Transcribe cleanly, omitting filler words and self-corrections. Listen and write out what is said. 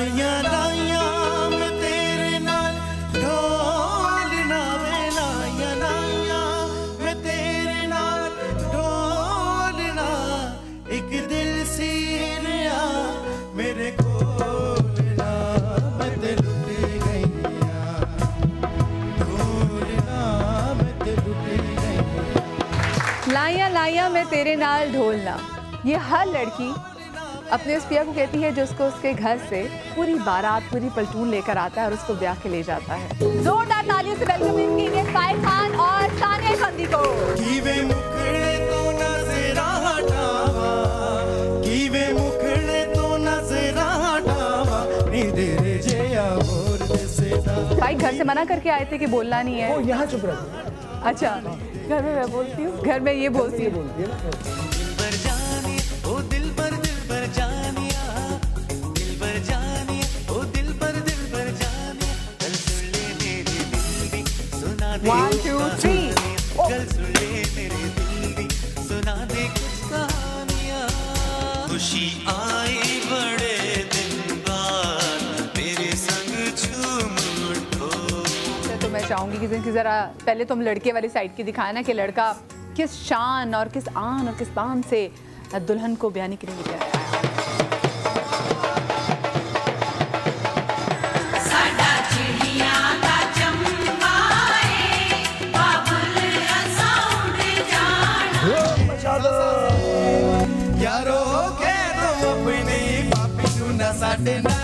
लाया लाया मैं तेरे नाल ढोलना वे लाया लाया मैं तेरे नाल ढोलना एक दिल सी रिया मेरे कोलना मैं ते लुट गई ढोलना मैं ते लुट गई। लाया लाया मैं तेरे नाल ढोलना, ये हर लड़की अपने उस पिया को कहती है जो उसको उसके घर से पूरी बारात पूरी पलटून लेकर आता है और उसको ब्याह के ले जाता है। जोरदार तालियों से वेलकम कीजिए फाइल खान और सानिया खांदी को। कीवे मुखड़े तो नजरा हटावा कीवे मुखड़े तो नजरा हटावा नींदे जेया और देसेदा। भाई घर से मना करके आए थे कि बोलना नहीं है। वो यहाँ चुप रहो। अच्छा घर में मैं बोलती हूँ, घर में ये बोलती हूँ। One, two, three. खुशी आई बड़े दिन बाद मेरे संग झूम उठो। तो मैं चाहूंगी कि जरा पहले तुम लड़के वाली साइड की दिखाए ना कि लड़का किस शान और किस आन और किस बान से दुल्हन को ब्याने के लिए लेकर आया। यारो के तुम अपनी पापी नू ना साडे ना